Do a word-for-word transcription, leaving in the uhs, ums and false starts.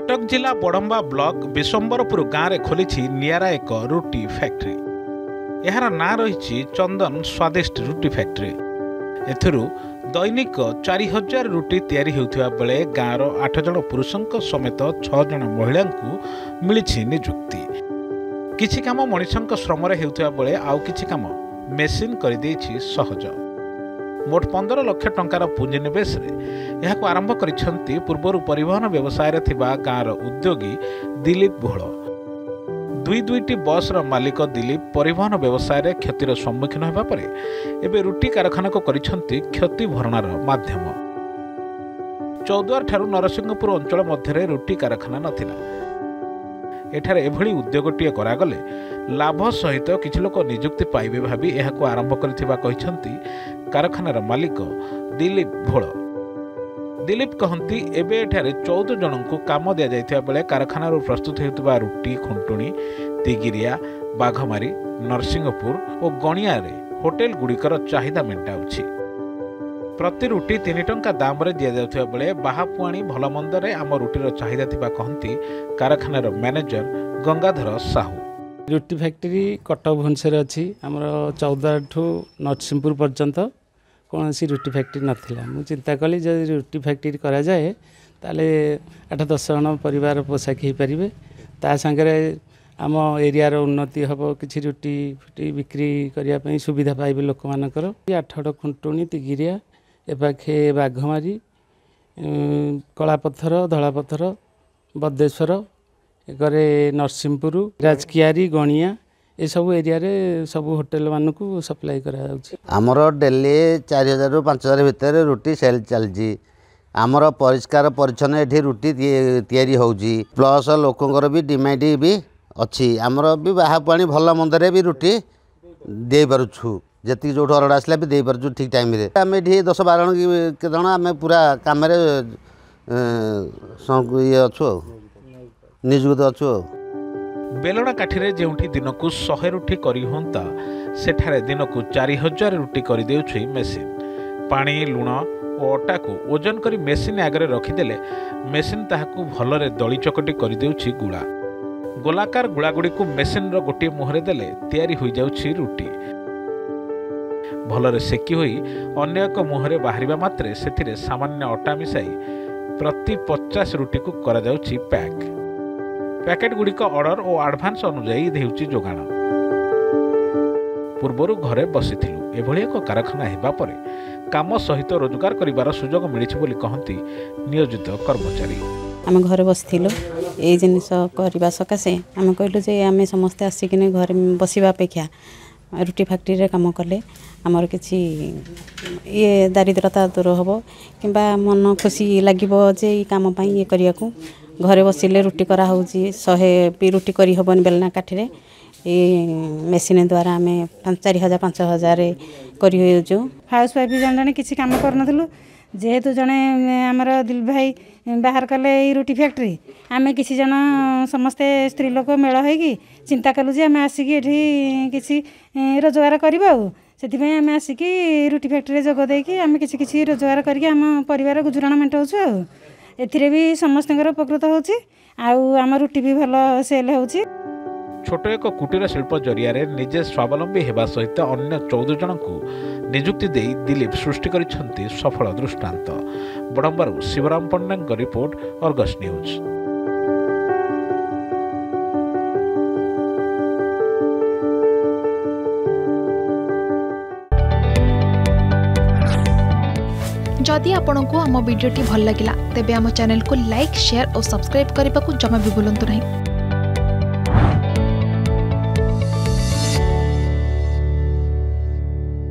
कटक जिला बड़म्बा ब्लॉक विशंबरपुर गाँव में खोली नियारा एक रुटी फैक्ट्री। यार ना रही चंदन स्वादिष्ट रुटी फैक्ट्री। एथुरु दैनिक चार हजार रुटी तैयारी होता बेले गाँवर आठ जन पुरुषों समेत छह जन महिला को मिली निजुक्ति। किछि काम मनीषों श्रम होता बेले आउ किछि काम मेसीन कर सहज। मोट पंदर लक्ष टंकार पुंजीनिवेश यह आरंभ करिसेंती पूर्वर परिवहन व्यवसाय रे थिबा गाँवर उद्योगी दिलीप भोल। दुई दुईटी बस र मालिक दिलीप परिवहन व्यवसाय रे क्षतिर सम्मुखीन होगा पर एबे रुटी कारखाना को करिसेंती क्षति भरणार माध्यम। चौद्वार ठारू नरसिंहपुर अंचल मध्य रुटी कारखाना नथिला। एठारे एभली उद्योगटीए करागले लाभ सहित किछि लोक निजुक्ति पाइबे भाबी एहाको आरंभ करिथिबा कहिसेंती कारखानार मालिक दिलीप भोल। दिलीप कहती एबे एठारे चौदह जन को काम दिया जाइथिबा बेले कारखानारू प्रस्तुत हेउथिबा रुटी खुंटुणी तिगिरिया बाघमारी नरसिंहपुर और गणिया रे होटेल गुड़िकर चाहिदा मेंटाउछि। प्रति रुटी तीन टंका दाम रे दिया जाउथिबा बेले बाहापुआणी भलमंदरे आम रुटीर चाहिदा थिबा कहती कारखानार मैनेजर गंगाधर साहू। रुटी फैक्ट्री कटक भुवनेश्वर अच्छी आमर चौदह ठू नरसिंहपुर पर्यंत कौन सी रुटी फैक्ट्री नाथिला। मु चिंता कली जब रुटी फैक्ट्री करा जाए ताले आठ दस जन परिवार पोषाक हो पारे ता सांगे आम एरिया रो उन्नति हम किसी रुटी फुटी बिक्री करने सुविधा पाइबे लोक मानकर। आठगड़ खुंटुणी तिगिरिया एपाखे बाघमारी कलापथर धलापथर बदेश्वर एगरे नरसिंहपुर राजकियारी गणिया ये सब एरिया रे सब होटेल मान को सप्लाई करा आमर डेली चार हजार रु पाँच हजार भितर रुटी सेल चलती। आमर परिष्कार परिच्छन्न एठी रुटी तैयारी होउची प्लस लोकंकर भी डिमांड भी अच्छी। आमर भी बाहापुआणी भल मंदरे भी रुटी दे पारुछु जति जो ऑर्डर आसला भी दे पारुछु ठीक टाइम रे। आम एठी दस बारह जन जन आम पूरा काम रे ये अच्छु निजुक्त अच्छु। बेलड़ा काठी जोठी दिन को शहे रुटी करी होंता सेठारे दिन को चार हजार रुटी कर देउछि मेसीन। पानी लुण और अटा को ओजन करी मेसीन आगे रखिदेले मेसीन ताहाकू भलरे दली चकटी कर देउछि गुड़ा। गोलाकार गुड़ागुड़ी को मेसीन रो गोटे मुहरे देले तैयारी हो जाउछि रुटी। भलरे सेकी होई अन्य एक मुहरे बाहरिबा मात्रे सेथिरे सामान्य अटा मिसाई प्रति पचास रुटी को करा जाउछि पैक। पैकेट गुड़िक ऑर्डर और एडवांस अनुजाई देउछि जोगाण। पूर्वरु घरे बसिथिलु एभली एक कारखाना हेबा परे काम सहित रोजगार करिवार सुजोग मिलिछि बोली कहंती नियोजित कर्मचारी। आम घर बसिथिलु ए जिनिस करबा सकासे आम कहलु जे आम समस्त आसिकिने घर बसिबा अपेक्षा रुटी फैक्ट्री रे काम कले आमर किछि ये दारिद्रता दूर होबो किंबा मन खुशी लागिबो जे ई काम पई ये करिया को। घरे बसिले रुटी करा होउची शहे भी रुटी करी हबन बेलना काठिरे ए मेसीन द्वारा आम चार हजार पाँच हजार करी होजो। हाउस वाइफ जन जन किसी काम करनथलु जेहेतु जने आमर दिल भाई बाहर कले ई रुटी फैक्ट्री आमे किसी जन समस्ते स्त्री लोक मेल होइकी चिंता कलु जे आमे आसिकी एठी किसी रोजगार करबा सेति पय आमे आसिकी रुटी फैक्ट्री जोग देकी आमे किसी किसी रोजगार करके आम परिवार गुजराण मेंटाउछु। एथिरे भी समस्तଙ୍କର उपकृत होउची आउ आम रुटी भी भल सेल होउची। छोट एक कुटीर शिल्प जरिया निजे स्वावलंबी हेबा सहित अन्य चौदह जन को निजुक्ति दे दिलीप सृष्टि करिसेंती सफल दृष्टांत। बड़म्बारू Shivram Panda report Argus News. जदि आपंक आम भिडी भल लगा तेब आम चैनल को लाइक शेयर और सब्सक्राइब करने को जमा भी भूलु नहीं।